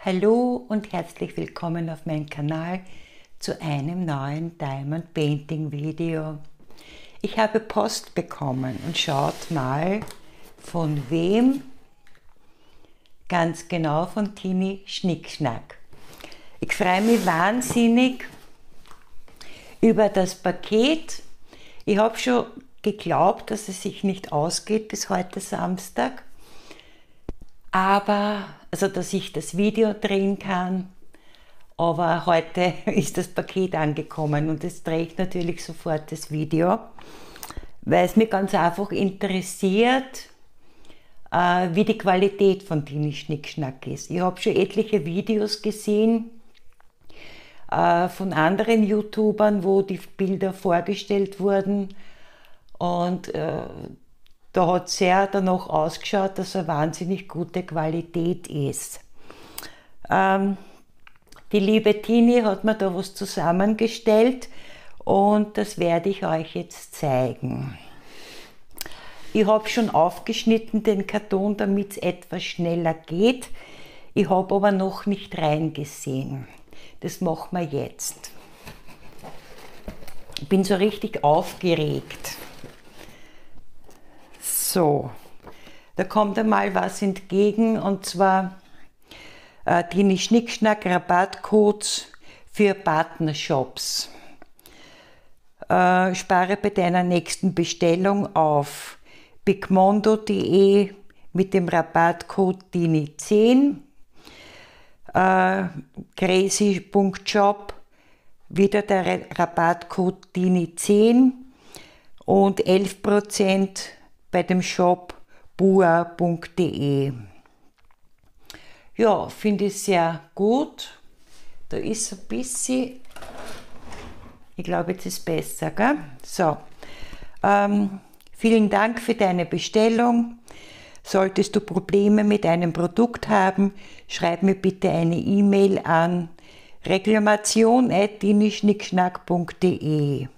Hallo und herzlich willkommen auf meinem Kanal zu einem neuen Diamond Painting Video. Ich habe Post bekommen und schaut mal von wem. Ganz genau von Tini Schnickschnack. Ich freue mich wahnsinnig über das Paket. Ich habe schon geglaubt, dass es sich nicht ausgeht bis heute Samstag. Aber, also dass ich das Video drehen kann, aber heute ist das Paket angekommen und jetzt drehe ich natürlich sofort das Video, weil es mich ganz einfach interessiert, wie die Qualität von Tini Schnickschnack ist. Ich habe schon etliche Videos gesehen von anderen YouTubern, wo die Bilder vorgestellt wurden und da hat es sehr danach ausgeschaut, dass eine wahnsinnig gute Qualität ist. Die liebe Tini hat mir da was zusammengestellt und das werde ich euch jetzt zeigen. Ich habe schon aufgeschnitten den Karton, damit es etwas schneller geht. Ich habe aber noch nicht reingesehen. Das machen wir jetzt. Ich bin so richtig aufgeregt. So, da kommt einmal was entgegen und zwar Tini Schnickschnack Rabattcodes für Partnershops. Spare bei deiner nächsten Bestellung auf bigmondo.de mit dem Rabattcode Tini10, crazy.shop wieder der Rabattcode Tini10 und 11% bei dem Shop bua.de. Ja, finde ich sehr gut. Da ist ein bisschen, ich glaube, jetzt ist es besser, gell? So, vielen Dank für deine Bestellung. Solltest du Probleme mit einem Produkt haben, schreib mir bitte eine E-Mail an reklamation@tinischnickschnack.de.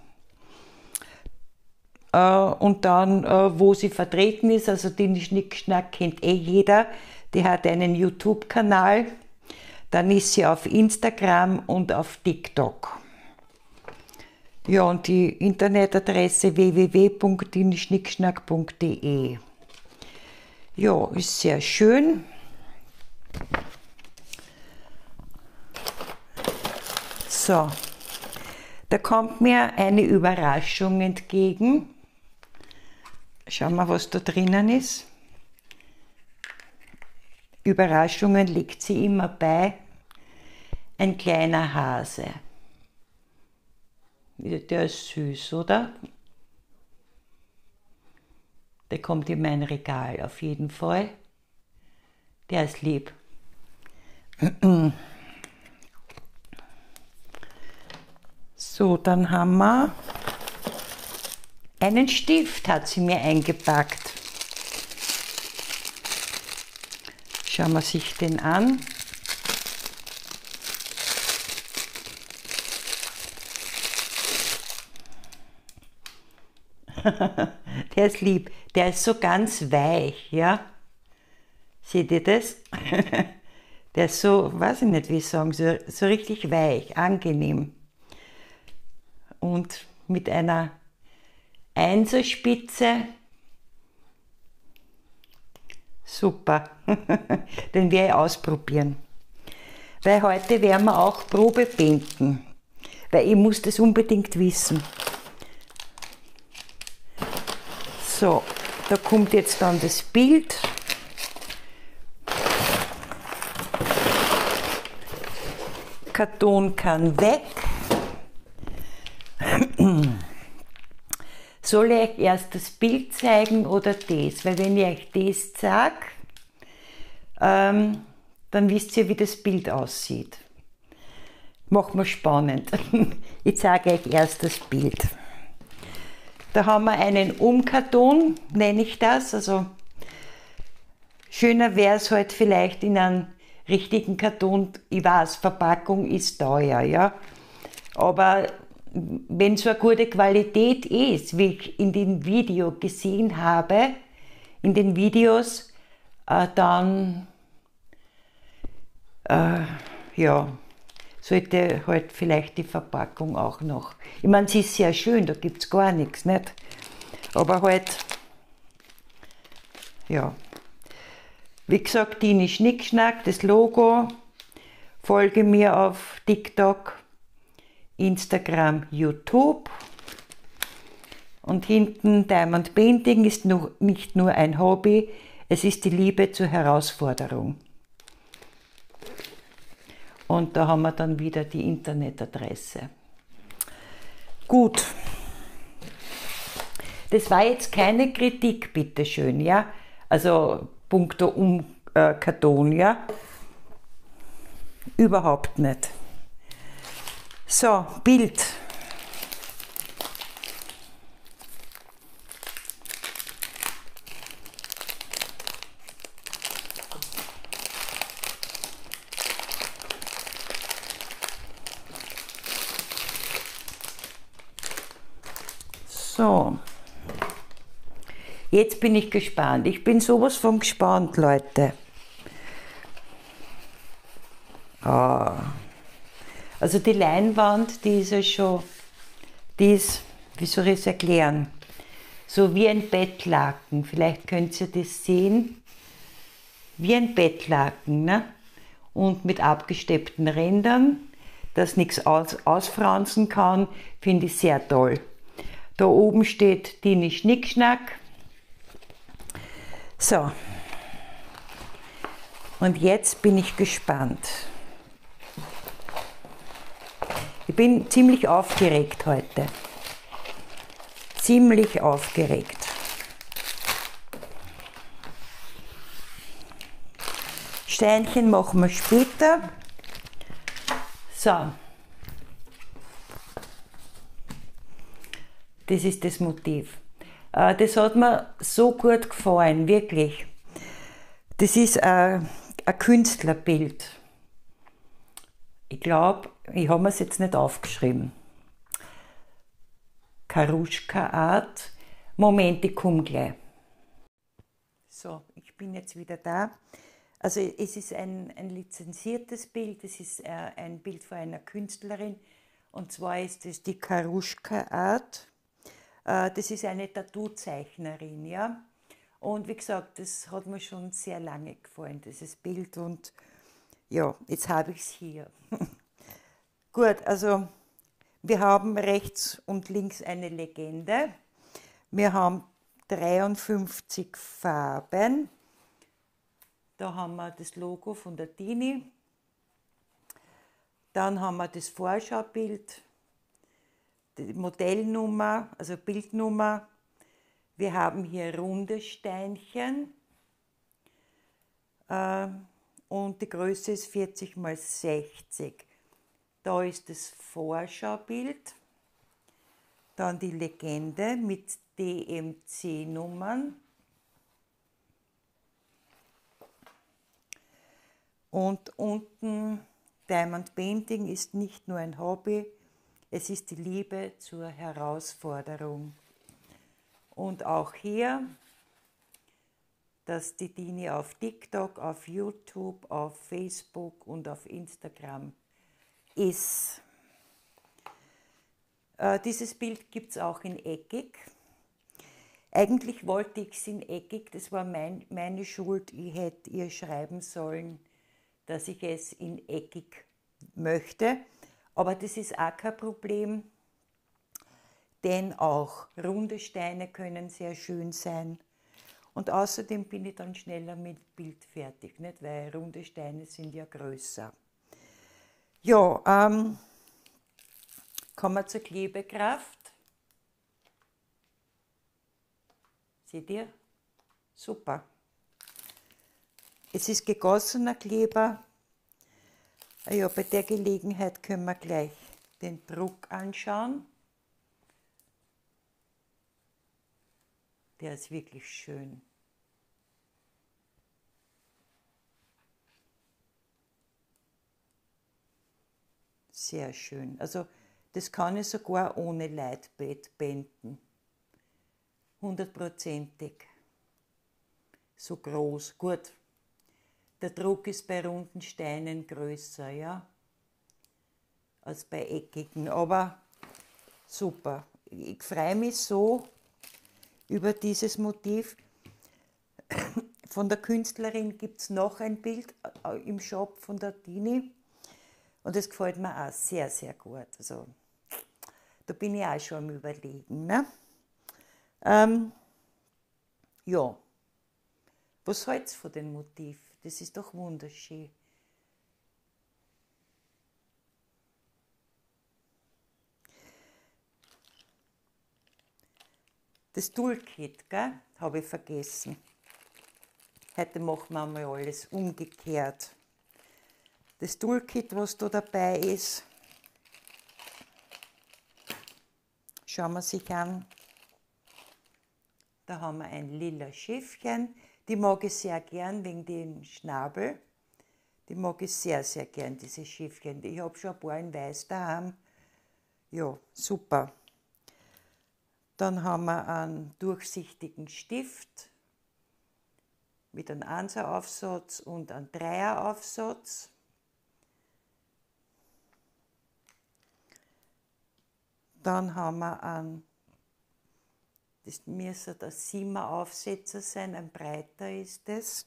Und dann, wo sie vertreten ist, also Tini Schnickschnack kennt jeder, die hat einen YouTube-Kanal, dann ist sie auf Instagram und auf TikTok. Ja, und die Internetadresse www.tinischnickschnack.de. Ja, ist sehr schön. So, da kommt mir eine Überraschung entgegen. Schauen wir, was da drinnen ist. Überraschungen legt sie immer bei. Ein kleiner Hase. Der ist süß, oder? Der kommt in mein Regal auf jeden Fall. Der ist lieb. So, dann haben wir einen Stift, hat sie mir eingepackt. Schauen wir sich den an. Der ist lieb. Der ist so ganz weich, ja. Seht ihr das? Der ist so, weiß ich nicht, wie ich sagen, so richtig weich, angenehm. Und mit einer Einserspitze. Super. Den werde ich ausprobieren. Weil heute werden wir auch Probe painten. Weil ich muss das unbedingt wissen. So, da kommt jetzt dann das Bild. Karton kann weg. Soll ich euch erst das Bild zeigen oder das? Weil wenn ich euch das zeige, dann wisst ihr, wie das Bild aussieht. Machen wir spannend. Ich zeige euch erst das Bild. Da haben wir einen Umkarton, nenne ich das. Also schöner wäre es halt vielleicht in einem richtigen Karton. Ich weiß, Verpackung ist teuer, ja. Aber wenn so eine gute Qualität ist, wie ich in dem Video gesehen habe, in den Videos, dann Ja, sollte halt vielleicht die Verpackung auch noch. Ich meine, sie ist sehr schön, da gibt es gar nichts, nicht? Aber halt, ja. Wie gesagt, Tini Schnickschnack, das Logo. Folge mir auf TikTok, Instagram, YouTube. Und hinten Diamond Painting ist nicht nur ein Hobby, es ist die Liebe zur Herausforderung. Und da haben wir dann wieder die Internetadresse. Gut. Das war jetzt keine Kritik, bitteschön, ja? Also punkto Karton, ja? Überhaupt nicht. So, Bild. So, jetzt bin ich gespannt. Ich bin sowas von gespannt, Leute. Also die Leinwand, die ist ja schon, die ist, wie soll ich es erklären, so wie ein Bettlaken. Vielleicht könnt ihr das sehen. Wie ein Bettlaken, ne? Und mit abgesteppten Rändern, dass nichts ausfransen kann, finde ich sehr toll. Da oben steht Tini Schnickschnack. So, und jetzt bin ich gespannt. Ich bin ziemlich aufgeregt heute. Ziemlich aufgeregt. Steinchen machen wir später. So. Das ist das Motiv. Das hat mir so gut gefallen, wirklich. Das ist ein Künstlerbild. Ich glaube, ich habe mir es jetzt nicht aufgeschrieben. Karuschka Art. Moment, ich komme gleich. So, ich bin jetzt wieder da. Also es ist ein lizenziertes Bild, es ist ein Bild von einer Künstlerin. Und zwar ist es die Karuschka Art. Das ist eine Tattoo-Zeichnerin, ja. Und wie gesagt, das hat mir schon sehr lange gefallen, dieses Bild. Und ja, jetzt habe ich es hier. Gut, also wir haben rechts und links eine Legende. Wir haben 53 Farben. Da haben wir das Logo von der Tini. Dann haben wir das Vorschaubild, die Modellnummer, also Bildnummer. Wir haben hier runde Steinchen und die Größe ist 40 x 60. Da ist das Vorschaubild, dann die Legende mit DMC-Nummern und unten Diamond Painting ist nicht nur ein Hobby, es ist die Liebe zur Herausforderung. Und auch hier, dass die Tini auf TikTok, auf YouTube, auf Facebook und auf Instagram ist. Dieses Bild gibt es auch in eckig. Eigentlich wollte ich es in eckig, das war meine Schuld. Ich hätte ihr schreiben sollen, dass ich es in eckig möchte. Aber das ist auch kein Problem, denn auch runde Steine können sehr schön sein. Und außerdem bin ich dann schneller mit Bild fertig, nicht? Weil runde Steine sind ja größer. Ja, kommen wir zur Klebekraft. Seht ihr? Super. Es ist gegossener Kleber. Ja, bei der Gelegenheit können wir gleich den Druck anschauen. Der ist wirklich schön. Sehr schön. Also das kann ich sogar ohne Leitbett binden. 100%. So groß. Gut. Der Druck ist bei runden Steinen größer, ja, als bei eckigen, aber super. Ich freue mich so über dieses Motiv. Von der Künstlerin gibt es noch ein Bild im Shop von der Tini und das gefällt mir auch sehr, sehr gut. Also, da bin ich auch schon am Überlegen. Ne? Ja, was hältst du von dem Motiv? Das ist doch wunderschön. Das Toolkit, gell? Habe ich vergessen. Heute machen wir mal alles umgekehrt. Das Toolkit, was da dabei ist, schauen wir sich an. Da haben wir ein lila Schiffchen. Die mag ich sehr gern wegen dem Schnabel. Die mag ich sehr, sehr gern, diese Schiffchen. Ich habe schon ein paar in weiß daheim. Ja, super. Dann haben wir einen durchsichtigen Stift mit einem 1er-Aufsatz und einem 3er-Aufsatz. Dann haben wir einen, das müsste der 7er-Aufsetzer sein, ein breiter ist das.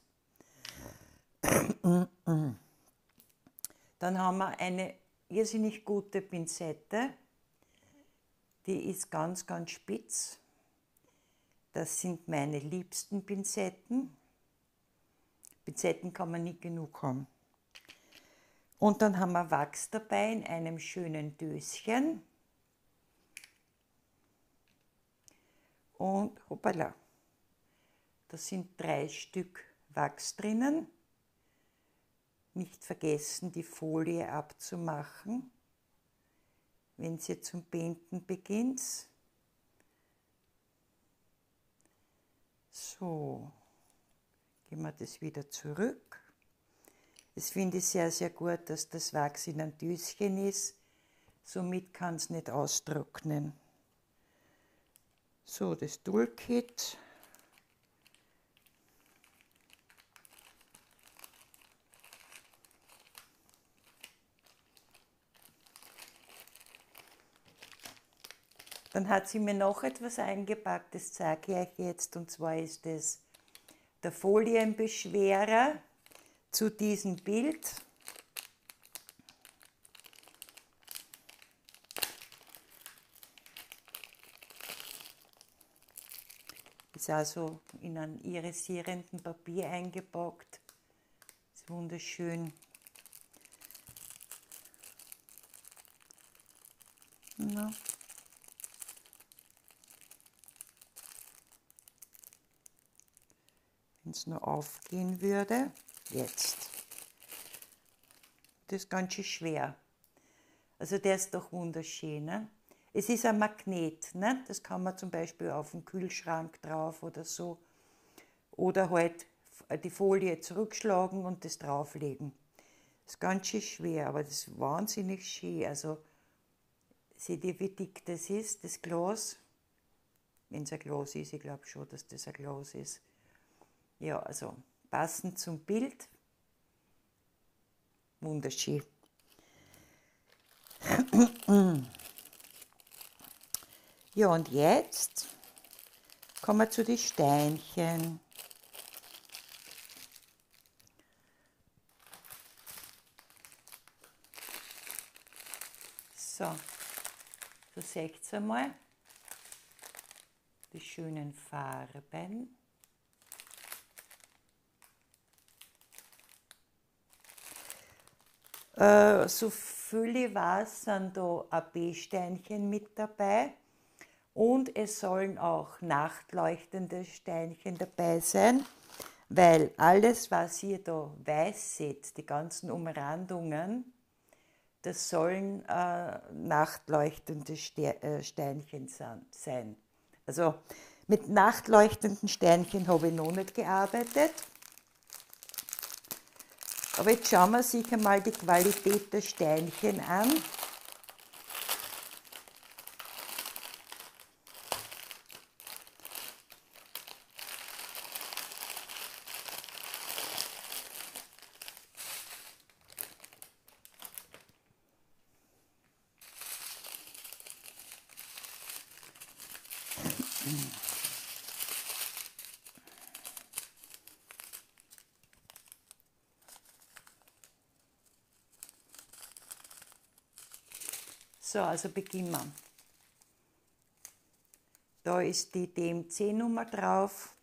Dann haben wir eine irrsinnig gute Pinzette, die ist ganz, ganz spitz. Das sind meine liebsten Pinzetten. Pinzetten kann man nicht genug haben. Und dann haben wir Wachs dabei in einem schönen Döschen. Und hoppala, da sind 3 Stück Wachs drinnen. Nicht vergessen, die Folie abzumachen, wenn ihr zum Binden beginnt. So, gehen wir das wieder zurück. Das finde ich sehr, sehr gut, dass das Wachs in einem Döschen ist. Somit kann es nicht austrocknen. So, das Toolkit. Dann hat sie mir noch etwas eingepackt, das zeige ich euch jetzt, und zwar ist es der Folienbeschwerer zu diesem Bild. Ist also in einem irisierenden Papier eingepackt. Ist wunderschön. Ja. Wenn es nur aufgehen würde. Jetzt. Das ist ganz schön schwer. Also der ist doch wunderschön. Ne? Es ist ein Magnet. Ne? Das kann man zum Beispiel auf den Kühlschrank drauf oder so. Oder halt die Folie zurückschlagen und das drauflegen. Das ist ganz schön schwer, aber das ist wahnsinnig schön. Also seht ihr, wie dick das ist, das Glas? Wenn es ein Glas ist, ich glaube schon, dass das ein Glas ist. Ja, also passend zum Bild. Wunderschön. Ja, und jetzt kommen wir zu den Steinchen. So, so seht ihr einmal die schönen Farben. So viel ich weiß, sind da AB-Steinchen mit dabei. Und es sollen auch nachtleuchtende Steinchen dabei sein, weil alles, was ihr da weiß seht, die ganzen Umrandungen, das sollen nachtleuchtende Steinchen sein. Also mit nachtleuchtenden Steinchen habe ich noch nicht gearbeitet. Aber jetzt schauen wir sich einmal die Qualität der Steinchen an. So, also beginnen wir. Da ist die DMC-Nummer drauf,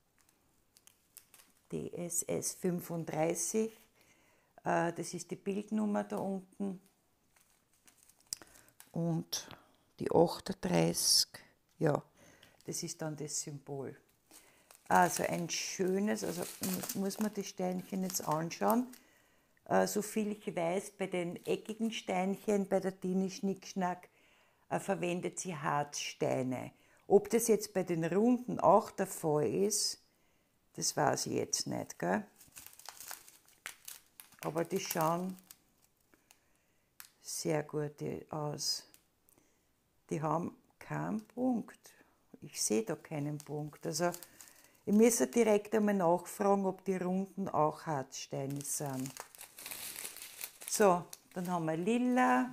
DSS 35, das ist die Bildnummer da unten und die 38, ja, das ist dann das Symbol. Also ein schönes, also muss man die Steinchen jetzt anschauen. So viel ich weiß, bei den eckigen Steinchen, bei der Tini Schnickschnack, verwendet sie Harzsteine. Ob das jetzt bei den Runden auch der Fall ist, das weiß ich jetzt nicht, gell? Aber die schauen sehr gut aus. Die haben keinen Punkt. Ich sehe da keinen Punkt. Also ich müsste direkt einmal nachfragen, ob die Runden auch Harzsteine sind. So, dann haben wir Lila,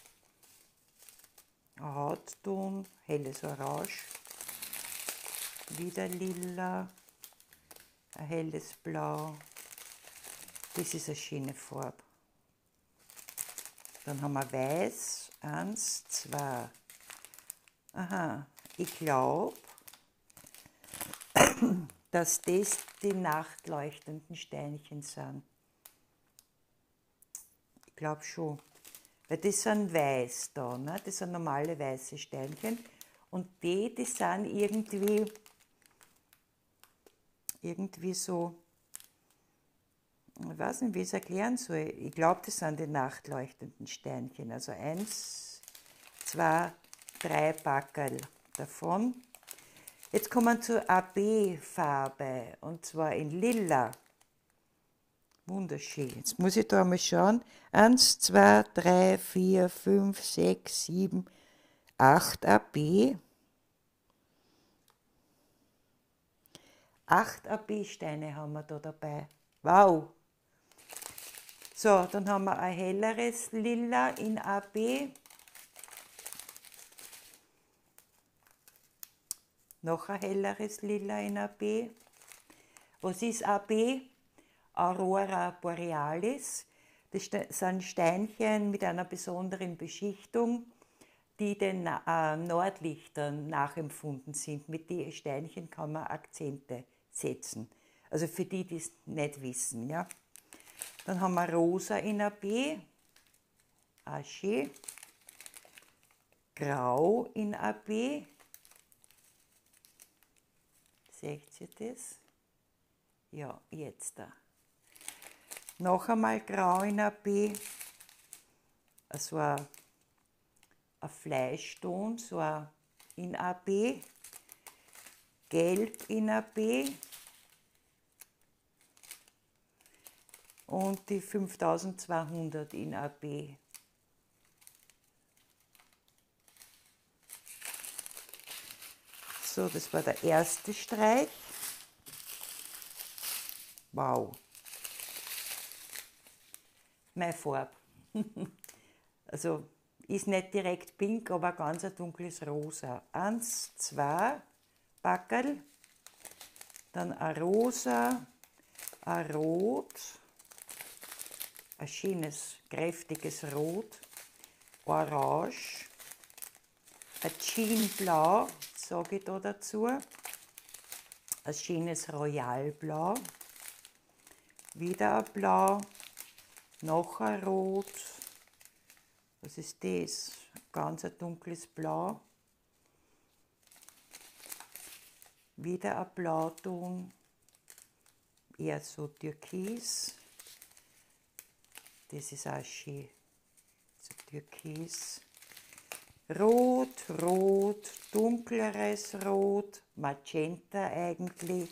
ein Hautton, helles Orange, wieder Lila, ein helles Blau. Das ist eine schöne Farbe. Dann haben wir Weiß, 1, 2. Aha, ich glaube, dass das die nachtleuchtenden Steinchen sind. Ich glaube schon. Weil das sind weiß da, ne? Das sind normale weiße Steinchen. Und die sind irgendwie so, ich weiß nicht, wie ich es erklären soll. Ich glaube, das sind die nachtleuchtenden Steinchen. Also 1, 2, 3 Packerl davon. Jetzt kommen wir zur AB-Farbe, und zwar in Lila. Wunderschön. Jetzt muss ich da mal schauen. 1, 2, 3, 4, 5, 6, 7, 8 AB. 8 AB-Steine haben wir da dabei. Wow! So, dann haben wir ein helleres Lila in AB. Noch ein helleres Lila in AB. Was ist AB? Aurora Borealis. Das sind Steinchen mit einer besonderen Beschichtung, die den Nordlichtern nachempfunden sind. Mit den Steinchen kann man Akzente setzen. Also für die, die es nicht wissen. Ja. Dann haben wir Rosa in AB, Asche, Grau in AB. Seht ihr das? Ja, jetzt da. Noch einmal Grau in AB, so ein Fleischton, so ein in AB, Gelb in AB und die 5200 in AB. So, das war der erste Streich. Wow. Meine Farbe. Also ist nicht direkt pink, aber ganz ein dunkles Rosa. 1, 2 Packerl, dann ein Rosa, ein Rot, ein schönes, kräftiges Rot, Orange, ein Jeanblau, sage ich da dazu, ein schönes Royalblau, wieder ein Blau, noch ein Rot, was ist das? Ganz ein dunkles Blau, wieder ein Blauton, eher so Türkis, das ist auch schön, so Türkis, Rot, Rot, dunkleres Rot, Magenta eigentlich,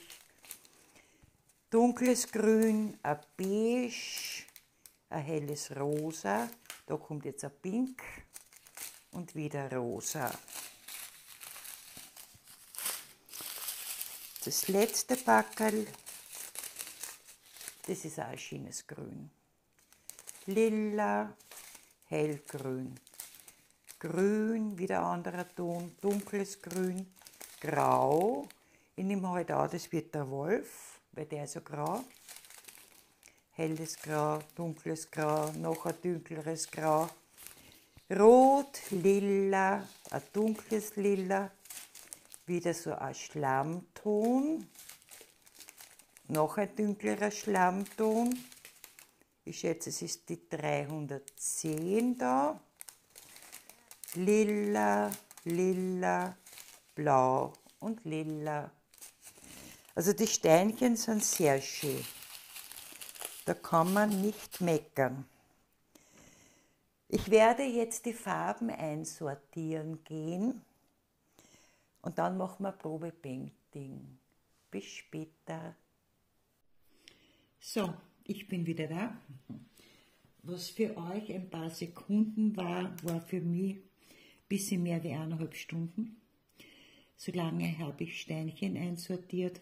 dunkles Grün, ein Beige, ein helles Rosa, da kommt jetzt ein Pink und wieder Rosa. Das letzte Packerl, das ist auch ein schönes Grün. Lila, hellgrün. Grün, wieder ein anderer Ton, dunkles Grün, Grau. Ich nehme heute auch, das wird der Wolf, weil der ist so grau. Helles Grau, dunkles Grau, noch ein dunkleres Grau. Rot, lila, ein dunkles Lila. Wieder so ein Schlammton. Noch ein dunklerer Schlammton. Ich schätze, es ist die 310 da. Lila, lila, blau und lila. Also die Steinchen sind sehr schön. Da kann man nicht meckern. Ich werde jetzt die Farben einsortieren gehen und dann machen wir Probepainting. Bis später. So, ich bin wieder da. Was für euch ein paar Sekunden war, war für mich ein bisschen mehr wie 1,5 Stunden. So lange habe ich Steinchen einsortiert.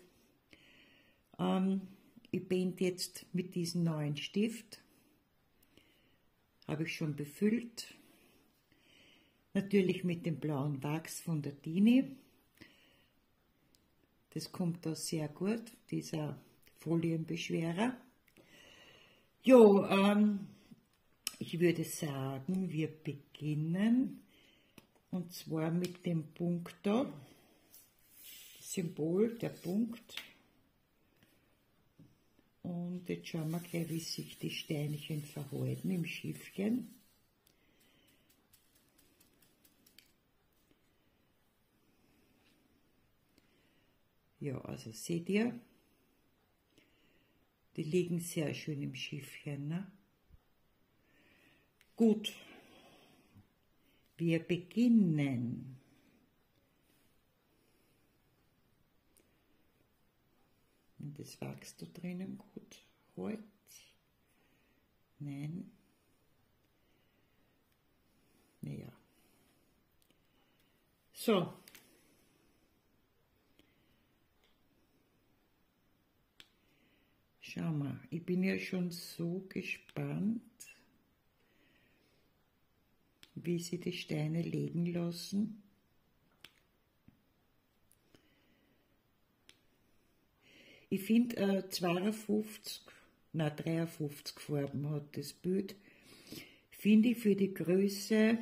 Ich painte jetzt mit diesem neuen Stift. Habe ich schon befüllt. Natürlich mit dem blauen Wachs von der Dini. Das kommt da sehr gut, dieser Folienbeschwerer. Jo, ich würde sagen, wir beginnen. Und zwar mit dem Punkt da. Das Symbol, der Punkt. Und jetzt schauen wir gleich, wie sich die Steinchen verhalten im Schiffchen. Ja, also seht ihr, die liegen sehr schön im Schiffchen, ne? Gut, wir beginnen. Und das Wachs da drinnen gut halt. Nein. Naja. So. Schau mal, ich bin ja schon so gespannt, wie sie die Steine legen lassen. Ich finde 53 Farben hat das Bild. Finde ich für die Größe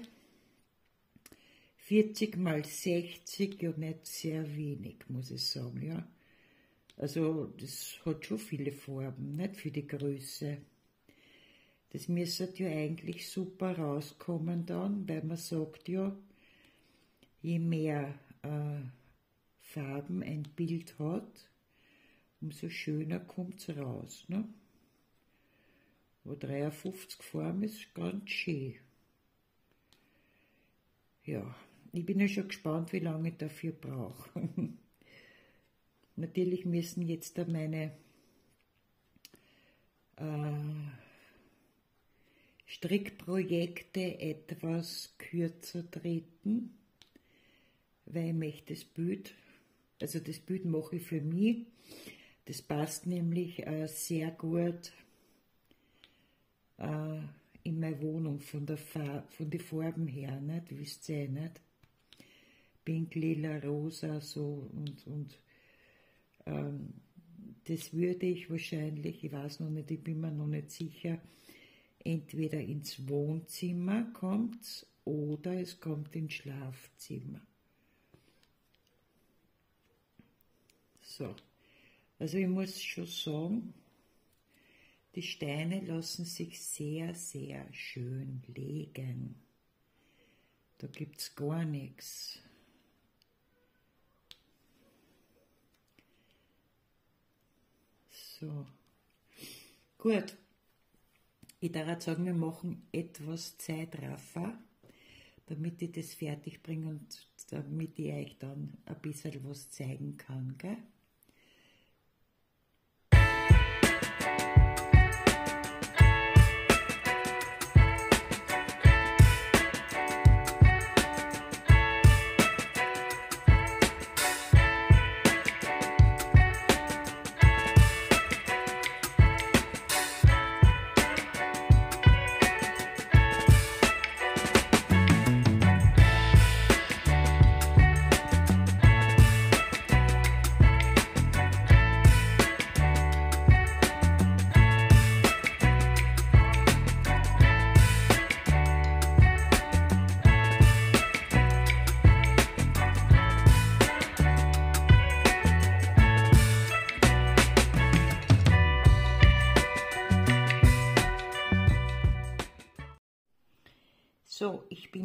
40 x 60 ja nicht sehr wenig, muss ich sagen, ja. Also das hat schon viele Farben, nicht für die Größe. Das müsste ja eigentlich super rauskommen dann, weil man sagt ja, je mehr Farben ein Bild hat, umso schöner kommt es raus. Ne? Aber 53 Farben ist ganz schön. Ja, ich bin ja schon gespannt, wie lange ich dafür brauche. Natürlich müssen jetzt da meine Strickprojekte etwas kürzer treten, weil ich möchte das Bild, also das Bild mache ich für mich, das passt nämlich sehr gut in meine Wohnung von den Farben her, nicht? Wisst ihr nicht? Pink, lila, rosa, so und das würde ich wahrscheinlich, ich weiß noch nicht, ich bin mir noch nicht sicher, entweder ins Wohnzimmer kommt oder es kommt ins Schlafzimmer. So, also ich muss schon sagen, die Steine lassen sich sehr, sehr schön legen. Da gibt es gar nichts. So, gut. Ich darf sagen, wir machen etwas Zeitraffer, damit ich das fertig bringe und damit ich euch dann ein bisschen was zeigen kann, gell?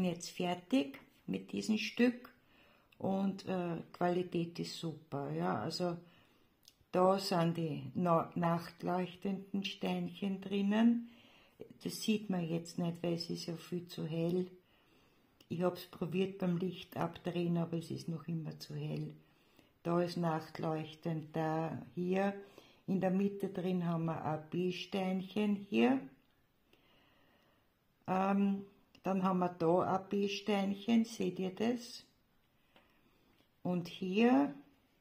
jetzt fertig mit diesem Stück und Qualität ist super. Ja, also da sind die nachtleuchtenden Steinchen drinnen. Das sieht man jetzt nicht, weil es ist ja viel zu hell. Ich habe es probiert beim Licht abdrehen, aber es ist noch immer zu hell. Da ist nachtleuchtend, da hier in der Mitte drin haben wir ein B-Steinchen hier. Dann haben wir da ein B-Steinchen, seht ihr das? Und hier,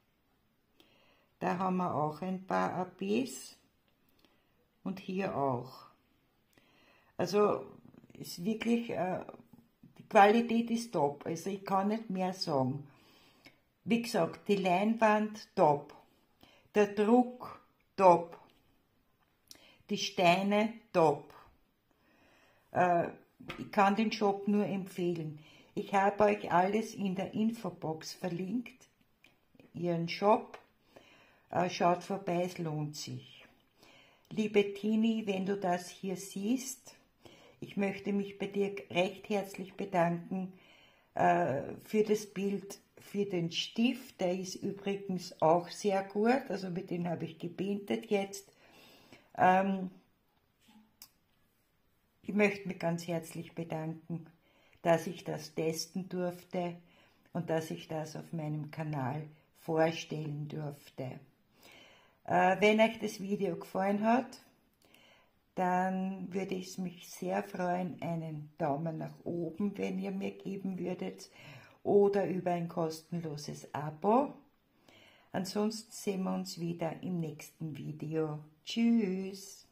da haben wir auch ein paar ABs und hier auch. Also ist wirklich, die Qualität ist top, also ich kann nicht mehr sagen. Wie gesagt, die Leinwand top, der Druck top, die Steine top. Ich kann den Shop nur empfehlen. Ich habe euch alles in der Infobox verlinkt, ihren Shop. Schaut vorbei, es lohnt sich. Liebe Tini, wenn du das hier siehst, ich möchte mich bei dir recht herzlich bedanken für das Bild, für den Stift. Der ist übrigens auch sehr gut, also mit dem habe ich gepaintet jetzt. Ich möchte mich ganz herzlich bedanken, dass ich das testen durfte und dass ich das auf meinem Kanal vorstellen durfte. Wenn euch das Video gefallen hat, dann würde ich mich sehr freuen, einen Daumen nach oben, wenn ihr mir geben würdet, oder über ein kostenloses Abo. Ansonsten sehen wir uns wieder im nächsten Video. Tschüss!